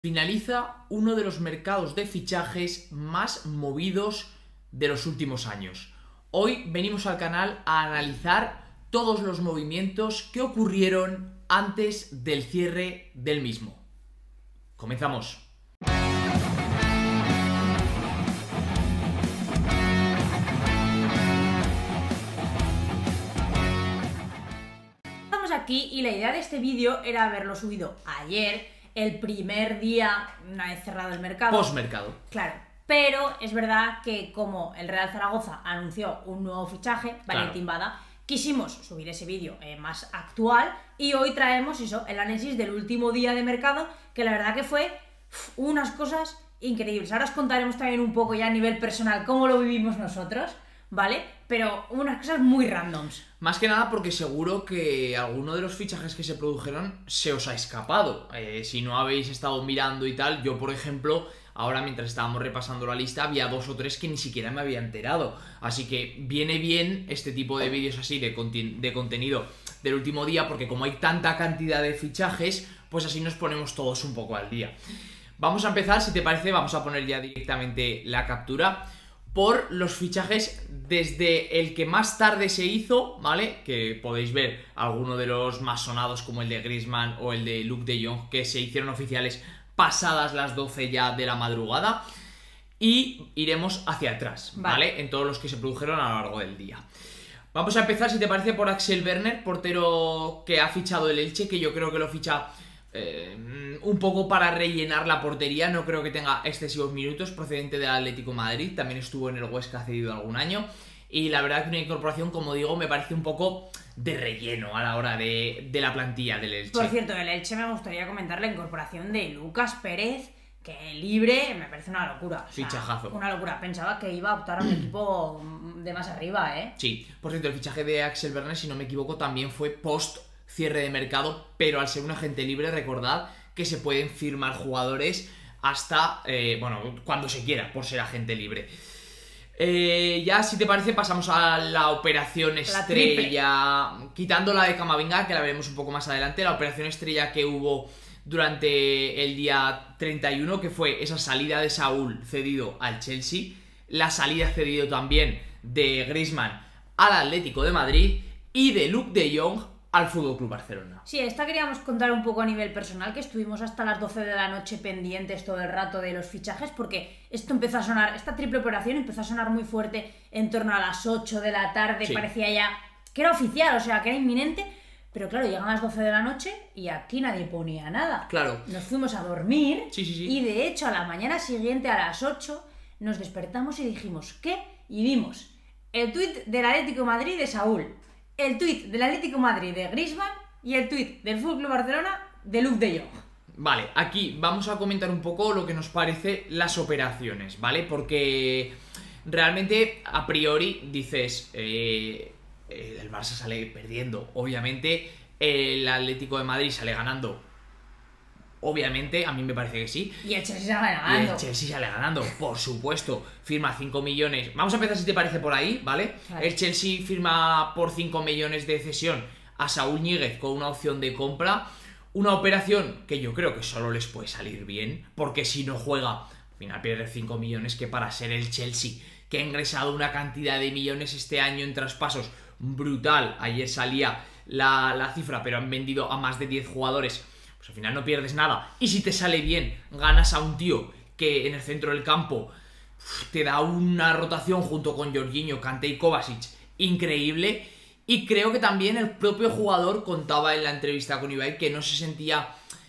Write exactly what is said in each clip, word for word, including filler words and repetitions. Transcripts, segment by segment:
Finaliza uno de los mercados de fichajes más movidos de los últimos años. Hoy venimos al canal a analizar todos los movimientos que ocurrieron antes del cierre del mismo. Comenzamos. Estamos aquí y la idea de este vídeo era haberlo subido ayer, el primer día, una vez cerrado el mercado. Postmercado. Claro, pero es verdad que como el Real Zaragoza anunció un nuevo fichaje, Valentín Claro. Bada, quisimos subir ese vídeo eh, más actual y hoy traemos eso, el análisis del último día de mercado, que la verdad que fue uf, unas cosas increíbles. Ahora os contaremos también un poco ya a nivel personal cómo lo vivimos nosotros, ¿vale? Pero unas cosas muy randoms. Más que nada porque seguro que alguno de los fichajes que se produjeron se os ha escapado. Eh, si no habéis estado mirando y tal, yo por ejemplo, ahora mientras estábamos repasando la lista, había dos o tres que ni siquiera me había enterado. Así que viene bien este tipo de vídeos así de, conten de contenido del último día, porque como hay tanta cantidad de fichajes, pues así nos ponemos todos un poco al día. Vamos a empezar, si te parece, vamos a poner ya directamente la captura por los fichajes desde el que más tarde se hizo, ¿vale? Que podéis ver alguno de los más sonados como el de Griezmann o el de Luuk de Jong, que se hicieron oficiales pasadas las doce ya de la madrugada, y iremos hacia atrás, ¿vale? Vale. En todos los que se produjeron a lo largo del día. Vamos a empezar, si te parece, por Axel Werner, portero que ha fichado el Elche, que yo creo que lo ficha Eh, un poco para rellenar la portería. No creo que tenga excesivos minutos, procedente del Atlético de Madrid. También estuvo en el Huesca cedido algún año. Y la verdad que una incorporación, como digo, me parece un poco de relleno a la hora de, de la plantilla del Elche. Por cierto, del Elche me gustaría comentar la incorporación de Lucas Pérez, que libre me parece una locura. O sea, Fichajazo. Una locura. Pensaba que iba a optar a un equipo de más arriba, ¿eh? Sí, por cierto, el fichaje de Axel Werner, si no me equivoco, también fue post cierre de mercado, pero al ser un agente libre, recordad que se pueden firmar jugadores hasta, eh, bueno, cuando se quiera, por ser agente libre. Eh, ya, si te parece, pasamos a la operación estrella, quitando la de Camavinga, que la veremos un poco más adelante, la operación estrella que hubo durante el día treinta y uno, que fue esa salida de Saúl cedido al Chelsea, la salida cedido también de Griezmann al Atlético de Madrid y de Luuk de Jong al F C Barcelona. Sí, esta queríamos contar un poco a nivel personal, que estuvimos hasta las doce de la noche pendientes todo el rato de los fichajes, porque esto empezó a sonar, esta triple operación empezó a sonar muy fuerte en torno a las ocho de la tarde, Sí. Parecía ya que era oficial, o sea, que era inminente, pero claro, llegan las doce de la noche y aquí nadie ponía nada. Claro. Nos fuimos a dormir Sí, sí, sí. y de hecho a la mañana siguiente a las ocho nos despertamos y dijimos, ¿qué? Y vimos el tuit del Atlético de Madrid de Saúl, el tuit del Atlético de Madrid de Griezmann y el tuit del F C Barcelona de Luuk de Jong. Vale, aquí vamos a comentar un poco lo que nos parece las operaciones, ¿vale? Porque realmente, a priori, dices, eh, el Barça sale perdiendo, obviamente, el Atlético de Madrid sale ganando, obviamente, a mí me parece que sí. Y el Chelsea sale Y ganando. el Chelsea sale ganando, por supuesto. Firma cinco millones. Vamos a empezar, si te parece, por ahí, ¿vale? Vale. El Chelsea firma por cinco millones de cesión a Saúl Ñíguez con una opción de compra. Una operación que yo creo que solo les puede salir bien, porque si no juega, al final pierde cinco millones, que para ser el Chelsea, que ha ingresado una cantidad de millones este año en traspasos brutal. Ayer salía la, la cifra, pero han vendido a más de diez jugadores. Pues al final no pierdes nada. Y si te sale bien, ganas a un tío que en el centro del campo uf, te da una rotación junto con Jorginho, Kanté y Kovacic increíble. Y creo que también el propio jugador contaba en la entrevista con Ibai que no se sentía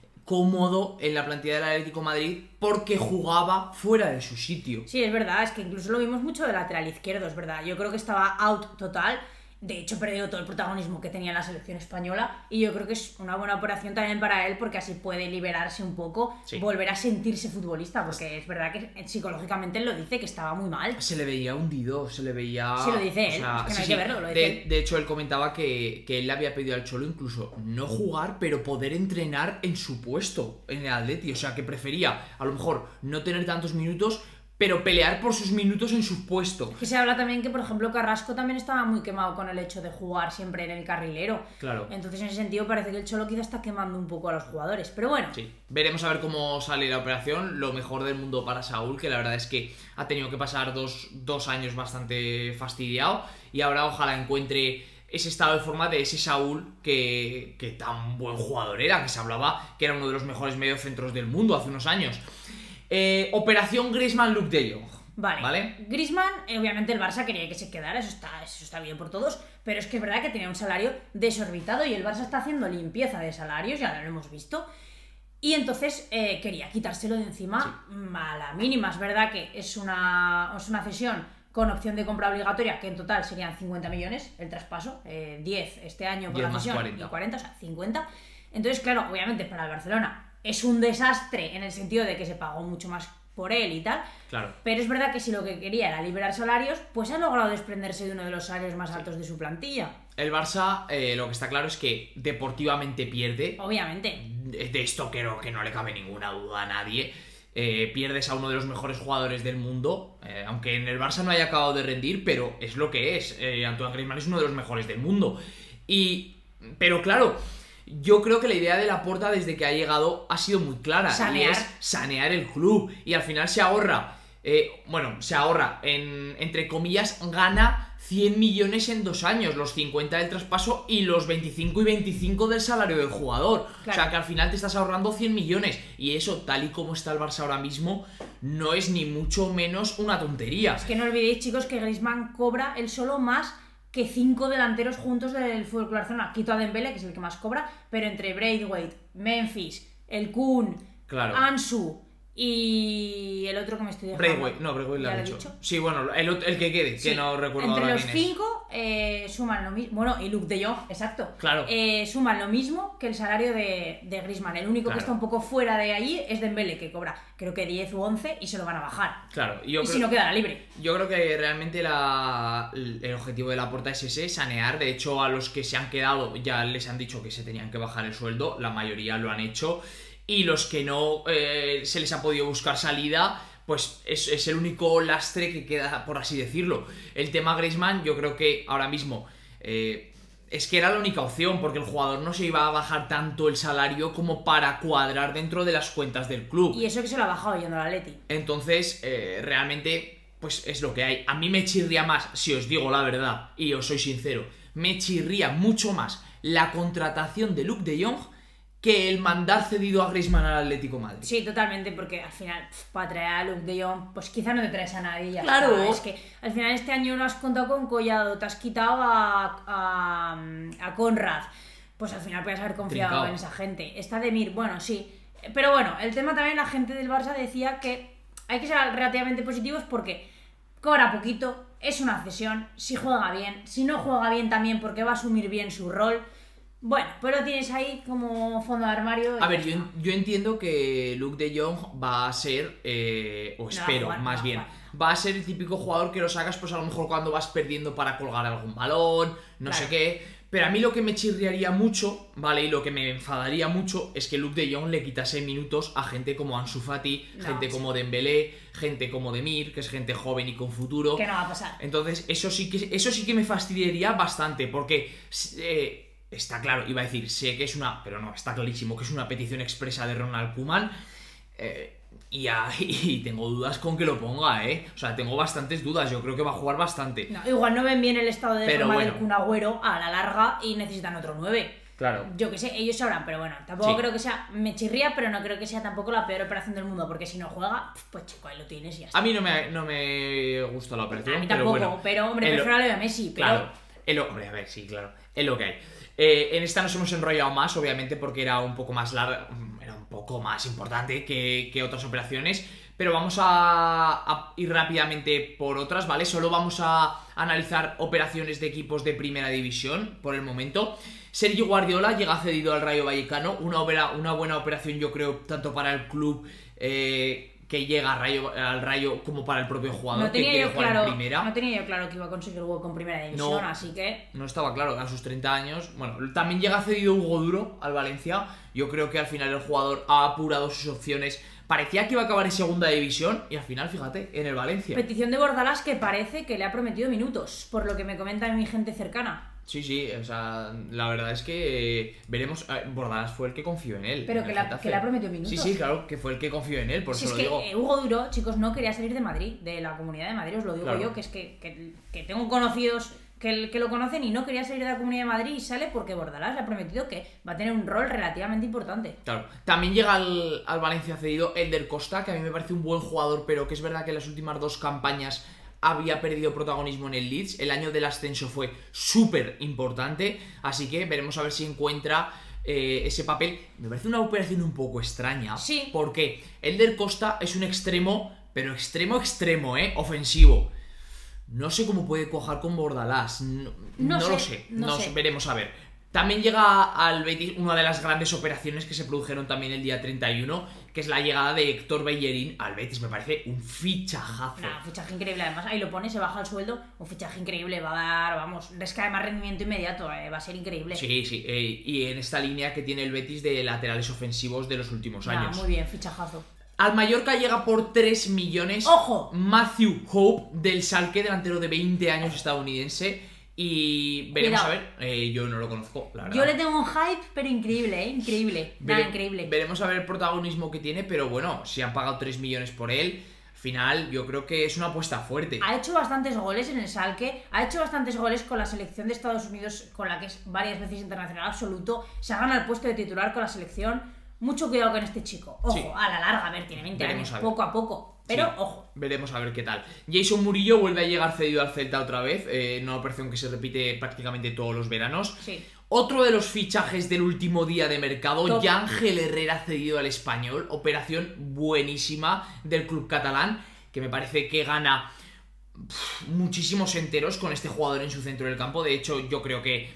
cómodo en la plantilla del Atlético de Madrid porque jugaba fuera de su sitio. Sí, es verdad, es que incluso lo vimos mucho de lateral izquierdo, es verdad. Yo creo que estaba out total. De hecho, perdió todo el protagonismo que tenía la selección española y yo creo que es una buena operación también para él porque así puede liberarse un poco, Sí. volver a sentirse futbolista, porque es verdad que psicológicamente él lo dice que estaba muy mal. Se le veía hundido, se le veía... Sí, lo dice él, es que no hay que verlo, lo dice de, él. de hecho, él comentaba que, que él le había pedido al Cholo incluso no jugar, pero poder entrenar en su puesto en el Atleti. O sea, que prefería, a lo mejor, no tener tantos minutos pero pelear por sus minutos en su puesto. Que se habla también que, por ejemplo, Carrasco también estaba muy quemado con el hecho de jugar siempre en el carrilero. Claro. Entonces, en ese sentido, parece que el Cholo quizá está quemando un poco a los jugadores. Pero bueno. Sí, veremos a ver cómo sale la operación. Lo mejor del mundo para Saúl, que la verdad es que ha tenido que pasar dos, dos años bastante fastidiado. Y ahora ojalá encuentre ese estado de forma de ese Saúl que, que tan buen jugador era, que se hablaba que era uno de los mejores mediocentros del mundo hace unos años. Eh, Operación Griezmann-Luuk de Jong. Vale. ¿Vale? Griezmann, eh, obviamente el Barça quería que se quedara, eso está, eso está bien por todos, pero es que es verdad que tenía un salario desorbitado y el Barça está haciendo limpieza de salarios, ya lo hemos visto. Y entonces eh, quería quitárselo de encima sí. a la mínima. Es verdad que es una, es una cesión con opción de compra obligatoria, que en total serían cincuenta millones el traspaso, eh, diez este año por la cesión cuarenta. Y cuarenta, o sea, cincuenta. Entonces, claro, obviamente para el Barcelona es un desastre en el sentido de que se pagó mucho más por él y tal. Claro. Pero es verdad que si lo que quería era liberar salarios, pues ha logrado desprenderse de uno de los salarios más altos sí. de su plantilla. El Barça, eh, lo que está claro es que deportivamente pierde. Obviamente. De, de esto creo que no le cabe ninguna duda a nadie. Eh, pierdes a uno de los mejores jugadores del mundo, eh, aunque en el Barça no haya acabado de rendir, pero es lo que es. Eh, Antoine Griezmann es uno de los mejores del mundo. Y, pero claro, yo creo que la idea de Laporta desde que ha llegado ha sido muy clara. Sanear. Y es sanear el club. Y al final se ahorra, eh, bueno, se ahorra, en, entre comillas, gana cien millones en dos años, los cincuenta del traspaso y los veinticinco y veinticinco del salario del jugador. Claro. O sea que al final te estás ahorrando cien millones. Y eso, tal y como está el Barça ahora mismo, no es ni mucho menos una tontería. Es que no olvidéis, chicos, que Griezmann cobra él solo más que cinco delanteros juntos del F C Barcelona. Quito a Dembélé, que es el que más cobra, pero entre Braithwaite, Memphis, el Kun, claro. Ansu y el otro que me estoy dejando. Braithwaite, no, Braithwaite lo ha dicho. dicho. Sí, bueno, el, el que quede, sí. que no recuerdo entre ahora los quién cinco eh, suman lo mismo. Bueno, y Luuk de Jong, exacto. Claro. Eh, suman lo mismo que el salario de, de Griezmann. El único claro. que está un poco fuera de allí es Dembélé, que cobra creo que diez u once y se lo van a bajar. Claro. Y, yo y creo, si no quedará libre. Yo creo que realmente la, el objetivo de Laporta es ese, sanear. De hecho, a los que se han quedado ya les han dicho que se tenían que bajar el sueldo. La mayoría lo han hecho. Y los que no eh, se les ha podido buscar salida, pues es, es el único lastre que queda, por así decirlo. El tema Griezmann, yo creo que ahora mismo eh, es que era la única opción, porque el jugador no se iba a bajar tanto el salario como para cuadrar dentro de las cuentas del club. Y eso que se lo ha bajado yendo al Atleti. Entonces, eh, realmente, pues es lo que hay. A mí me chirría más, si os digo la verdad, y os soy sincero, me chirría mucho más la contratación de Luuk de Jong que el mandar cedido a Griezmann al Atlético de Madrid. Sí, totalmente, porque al final, pff, para traer a Luuk de Jong, pues quizá no te traes a nadie. Ya claro. Está. Es que al final este año no has contado con Collado, te has quitado a, a, a Conrad. Pues al final puedes haber confiado Trincao. en esa gente. Está Demir, bueno, sí. Pero bueno, el tema también, la gente del Barça decía que hay que ser relativamente positivos porque cobra poquito, es una cesión, si juega bien, si no juega bien también porque va a asumir bien su rol. Bueno, pero tienes ahí como fondo de armario. A ver, yo, yo entiendo que Luuk de Jong va a ser, eh, o espero, no, jugar, más no, bien, jugar. va a ser el típico jugador que lo sacas pues a lo mejor cuando vas perdiendo para colgar algún balón, no claro. sé qué. Pero a mí lo que me chirriaría mucho, ¿vale? Y lo que me enfadaría mucho es que Luuk de Jong le quitase minutos a gente como Ansu Fati, no, gente sí. como Dembélé, gente como Demir, que es gente joven y con futuro. Que no va a pasar. Entonces, eso sí que, eso sí que me fastidiaría bastante, porque... Eh, está claro, iba a decir, sé que es una, pero no, está clarísimo que es una petición expresa de Ronald Koeman eh, y, a, y tengo dudas con que lo ponga, ¿eh? O sea, tengo bastantes dudas, yo creo que va a jugar bastante. No, igual no ven bien el estado de pero forma bueno. del Kun Agüero a la larga y necesitan otro nueve. Claro. Yo que sé, ellos sabrán, pero bueno, tampoco sí. creo que sea, me chirría, pero no creo que sea tampoco la peor operación del mundo, porque si no juega, pues chico, ahí lo tienes y ya está. A mí no me, no me gusta la operación, a mí tampoco, pero, bueno, pero hombre, prefiero a Leo Messi, pero... Claro, es lo, hombre, a ver, sí, claro, es lo que hay. Eh, en esta nos hemos enrollado más, obviamente, porque era un poco más larga, era un poco más importante que, que otras operaciones, pero vamos a, a ir rápidamente por otras, ¿vale? Solo vamos a analizar operaciones de equipos de primera división por el momento. Sergio Guardiola llega cedido al Rayo Vallecano, una, opera, una buena operación yo creo tanto para el club eh, que llega al Rayo, al Rayo como para el propio jugador no que quiere jugar claro, en primera. No tenía yo claro que iba a conseguir hueco en primera división, no, así que... No estaba claro, a sus treinta años. Bueno, también llega cedido Hugo Duro al Valencia. Yo creo que al final el jugador ha apurado sus opciones Parecía que iba a acabar en segunda división y al final, fíjate, en el Valencia. Petición de Bordalás que parece que le ha prometido minutos, por lo que me comenta mi gente cercana. Sí, sí, o sea, la verdad es que eh, veremos. eh, Bordalás fue el que confió en él. Pero en que el le ha- Getafe. que le ha prometido minutos. Sí, sí, claro, que fue el que confió en él, por Si eso es lo que digo. eh, Hugo Duro, chicos, no quería salir de Madrid, de la Comunidad de Madrid, os lo digo Claro. yo, que es que, que, que tengo conocidos que, que lo conocen y no quería salir de la Comunidad de Madrid y sale porque Bordalás le ha prometido que va a tener un rol relativamente importante. Claro. También llega al, al Valencia cedido Elder Costa, que a mí me parece un buen jugador, pero que es verdad que en las últimas dos campañas había perdido protagonismo en el Leeds. El año del ascenso fue súper importante, así que veremos a ver si encuentra eh, ese papel. Me parece una operación un poco extraña, Sí. porque Elder Costa es un extremo, pero extremo extremo, ¿eh? Ofensivo. No sé cómo puede cuajar con Bordalás, no, No no sé, lo sé, no nos sé. veremos a ver. También llega al Betis una de las grandes operaciones que se produjeron también el día treinta y uno, que es la llegada de Héctor Bellerín al Betis. Me parece un fichajazo. Nah, un fichaje increíble, además ahí lo pone, se baja el sueldo, un fichaje increíble, va a dar, vamos, es que además rendimiento inmediato, eh, va a ser increíble. Sí, sí, eh, y en esta línea que tiene el Betis de laterales ofensivos de los últimos Nah, años. muy bien, fichajazo. Al Mallorca llega por tres millones. ¡Ojo! Matthew Hope del Schalke, delantero de veinte años estadounidense. Y veremos Cuidado. a ver, eh, yo no lo conozco, la verdad. Yo le tengo un hype, pero increíble, ¿eh? Increíble. Nada, Vere- increíble. Veremos a ver el protagonismo que tiene, pero bueno, si han pagado tres millones por él, al final yo creo que es una apuesta fuerte. Ha hecho bastantes goles en el Schalke, ha hecho bastantes goles con la selección de Estados Unidos, con la que es varias veces internacional absoluto, se ha ganado el puesto de titular con la selección. Mucho cuidado con este chico. Ojo, Sí. a la larga, a ver, tiene veinte Veremos años, a ver. poco a poco. Pero, Sí, ojo. Veremos a ver qué tal. Jason Murillo vuelve a llegar cedido al Celta otra vez, eh, una operación que se repite prácticamente todos los veranos. Sí. Otro de los fichajes del último día de mercado, Top. Yángel Herrera cedido al Español, operación buenísima del club catalán, que me parece que gana pf, muchísimos enteros con este jugador en su centro del campo. De hecho, yo creo que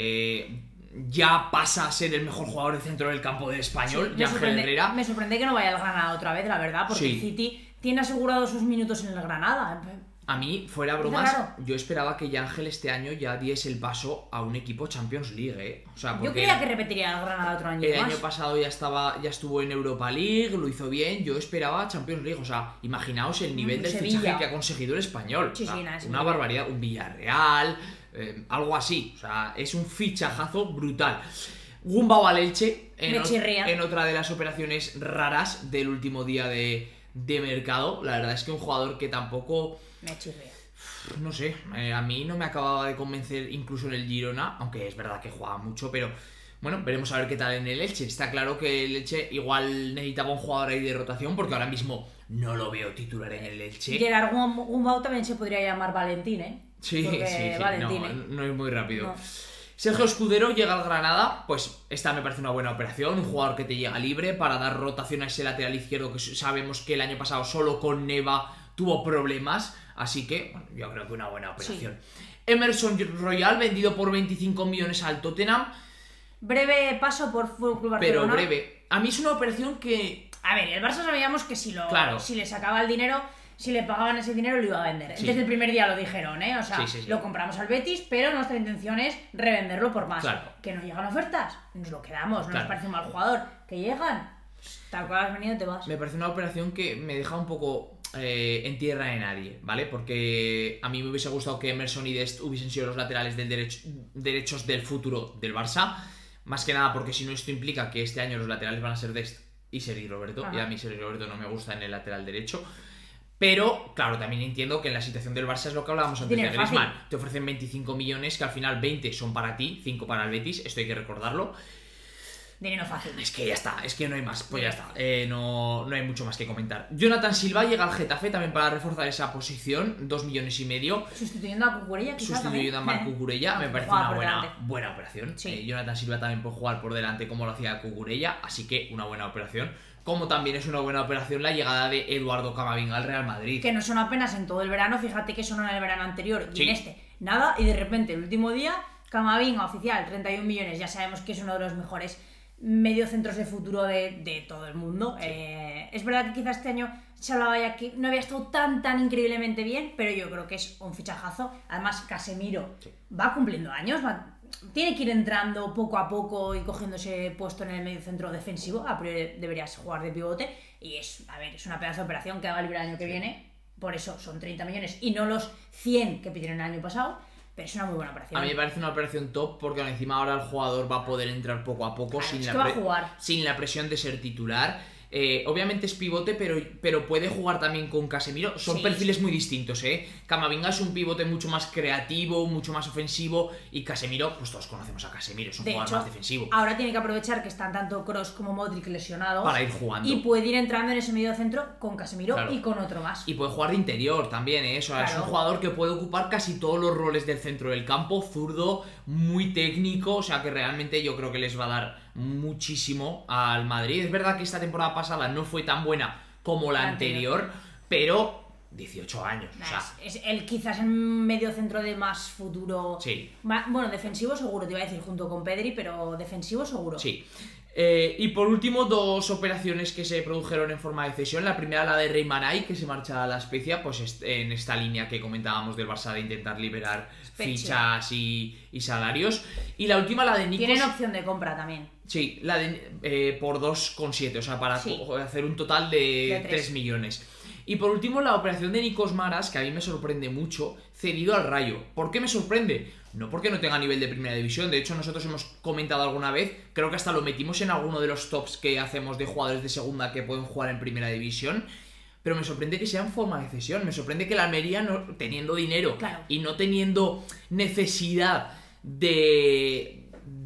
eh, ya pasa a ser el mejor jugador de centro del campo del Español, me, Yángel sorprende, Herrera. me sorprende que no vaya al Granada otra vez, la verdad, porque Sí. el City tiene asegurado sus minutos en el Granada. A mí, fuera bromas, Claro. yo esperaba que Yángel este año ya diese el paso a un equipo Champions League, ¿eh? O sea, Yo porque creía que repetiría el Granada otro año el más. año pasado ya estaba, ya estuvo en Europa League, lo hizo bien, yo esperaba Champions League, o sea, imaginaos el nivel Mm, del Sevilla. fichaje que ha conseguido el español. Sí, o sea, sí, nada, es una increíble. barbaridad, un Villarreal, eh, algo así, o sea, es un fichajazo brutal. Gumbau al Elche, en, Me o- chirría. en otra de las operaciones raras del último día de, de mercado. La verdad es que un jugador que tampoco, Me chirría. no sé, eh, a mí no me acababa de convencer incluso en el Girona, aunque es verdad que jugaba mucho, pero bueno, veremos a ver qué tal en el Elche. Está claro que el Elche igual necesitaba un jugador ahí de rotación, porque ahora mismo no lo veo titular en el Elche. Gerard Gum- Gumbau también se podría llamar Valentín, ¿eh? Sí, Porque sí, sí, Valentín, no, ¿eh? no es muy rápido. No. Sergio Escudero llega al Granada, pues esta me parece una buena operación, un jugador que te llega libre para dar rotación a ese lateral izquierdo que sabemos que el año pasado solo con Neva tuvo problemas, así que bueno, yo creo que una buena operación. Emerson Royal vendido por veinticinco millones al Tottenham, Breve paso por Fútbol Club pero Barcelona. breve. A mí es una operación que A ver, el Barça sabíamos que si, lo, Claro. si le sacaba el dinero, si le pagaban ese dinero, lo iba a vender. Sí. Desde el primer día lo dijeron, ¿eh? O sea, Sí, sí, sí. lo compramos al Betis, pero nuestra intención es revenderlo por más. Claro. Que no llegan ofertas, nos lo quedamos, no Claro. nos parece un mal jugador. Que llegan, tal cual has venido, te vas. me parece una operación que me deja un poco eh, en tierra de nadie, ¿vale? Porque a mí me hubiese gustado que Emerson y Dest hubiesen sido los laterales del derecho, derechos del futuro del Barça. Más que nada porque si no esto implica que este año los laterales van a ser Dest y Sergi Roberto. Ajá. Y a mí Sergi Roberto no me gusta en el lateral derecho. Pero, claro, también entiendo que en la situación del Barça es lo que hablábamos antes de Dinero fácil. Griezmann. Te ofrecen veinticinco millones, que al final veinte son para ti, cinco para el Betis. Esto hay que recordarlo. Dinero fácil. Es que ya está, es que no hay más, pues ya está, eh, no, no hay mucho más que comentar. Jonathan Silva llega al Getafe también para reforzar esa posición, dos millones y medio, Sustituyendo a Cucurella, quizás sustituyendo a también. Marco Cucurella, me parece Juega una por buena, delante. buena operación. Sí. Eh, Jonathan Silva también puede jugar por delante como lo hacía Cucurella, así que una buena operación. Como también es una buena operación la llegada de Eduardo Camavinga al Real Madrid. Que no son apenas en todo el verano, fíjate que son en el verano anterior y Sí. en este nada, y de repente el último día, Camavinga oficial, treinta y un millones, ya sabemos que es uno de los mejores mediocentros de futuro de, de todo el mundo. Eh, es verdad que quizás este año se hablaba ya que no había estado tan tan increíblemente bien, pero yo creo que es un fichajazo. Además, Casemiro Sí. va cumpliendo años, va- tiene que ir entrando poco a poco y cogiéndose puesto en el medio centro defensivo. A priori deberías jugar de pivote. Y es, a ver, es una pedazo de operación que haga libre el año que sí. viene. Por eso son treinta millones y no los cien que pidieron el año pasado. Pero es una muy buena operación. A mí me parece una operación top porque encima ahora el jugador va a poder entrar poco a poco claro, sin, es la que va a jugar. sin la presión de ser titular. Eh, obviamente es pivote, pero, pero puede jugar también con Casemiro. Son sí, perfiles sí. muy distintos, ¿eh? Camavinga es un pivote mucho más creativo, mucho más ofensivo. Y Casemiro, pues todos conocemos a Casemiro, es un de jugador hecho, más defensivo. Ahora tiene que aprovechar que están tanto Kroos como Modric lesionados para ir jugando. Y puede ir entrando en ese medio centro con Casemiro claro. y con otro más. Y puede jugar de interior también, ¿eh? O sea, claro. Es un jugador que puede ocupar casi todos los roles del centro del campo. Zurdo, muy técnico. O sea que realmente yo creo que les va a dar muchísimo al Madrid. Es verdad que esta temporada pasada no fue tan buena como la, la anterior, anterior, pero dieciocho años. Nah, o sea, es, es el quizás en medio centro de más futuro. Sí. Más, bueno, defensivo seguro, te iba a decir, junto con Pedri, pero defensivo seguro. Sí. Eh, y por último, dos operaciones que se produjeron en forma de cesión. La primera, la de Rey Maray, que se marcha a la Spezia, pues en esta línea que comentábamos del Barça de intentar liberar Spezia. fichas y, y salarios. Y la última, la de Nikos. Tienen opción de compra también. Sí, la de eh, por dos coma siete, o sea, para sí. hacer un total de, de tres millones. Y por último, la operación de Nikos Maras, que a mí me sorprende mucho, cedido al Rayo. ¿Por qué me sorprende? No porque no tenga nivel de primera división, de hecho nosotros hemos comentado alguna vez, creo que hasta lo metimos en alguno de los tops que hacemos de jugadores de segunda que pueden jugar en primera división, pero me sorprende que sea en forma de cesión, me sorprende que la Almería, no, teniendo dinero claro. y no teniendo necesidad de...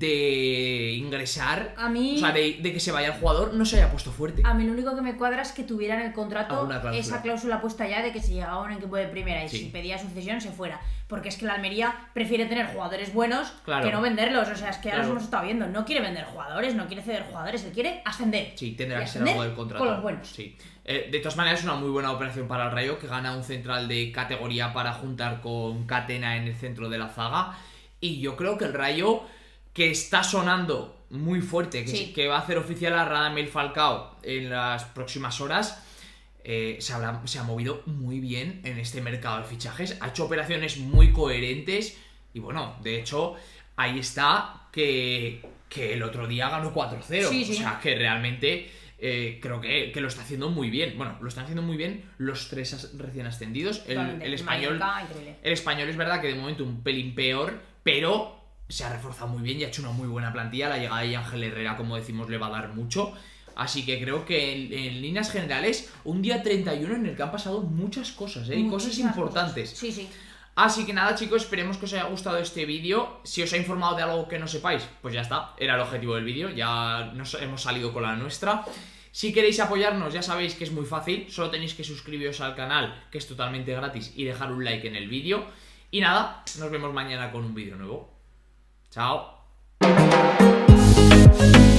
de ingresar, a mí, o sea, de, de que se vaya el jugador, no se haya puesto fuerte. A mí lo único que me cuadra es que tuviera en el contrato cláusula. esa cláusula puesta ya de que si llegaba a un equipo de primera y sí. si pedía sucesión se fuera. Porque es que la Almería prefiere tener jugadores buenos claro. que no venderlos. O sea, es que ya claro. los hemos estado viendo. No quiere vender jugadores, no quiere ceder jugadores, él quiere ascender. Sí, tendrá que ser algo del contrato. Con los buenos. Sí. Eh, de todas maneras, es una muy buena operación para el Rayo, que gana un central de categoría para juntar con Catena en el centro de la zaga. Y yo creo que el Rayo, que está sonando muy fuerte, que, sí. que va a hacer oficial a Radamel Falcao en las próximas horas, eh, se, habrá, se ha movido muy bien en este mercado de fichajes, ha hecho operaciones muy coherentes y bueno, de hecho, ahí está que, que el otro día ganó cuatro cero, sí, sí. o sea que realmente eh, creo que, que lo está haciendo muy bien. Bueno, lo están haciendo muy bien los tres as recién ascendidos. El, el español, el español es verdad que de momento un pelín peor, pero se ha reforzado muy bien y ha hecho una muy buena plantilla. La llegada de Ángel Herrera, como decimos, le va a dar mucho. Así que creo que en, en líneas generales, un día treinta y uno en el que han pasado muchas cosas, ¿eh? Y cosas importantes. Cosas. Sí, sí. Así que nada, chicos, esperemos que os haya gustado este vídeo. Si os ha informado de algo que no sepáis, pues ya está, era el objetivo del vídeo. Ya nos hemos salido con la nuestra. Si queréis apoyarnos, ya sabéis que es muy fácil. Solo tenéis que suscribiros al canal, que es totalmente gratis, y dejar un like en el vídeo. Y nada, nos vemos mañana con un vídeo nuevo. Chao.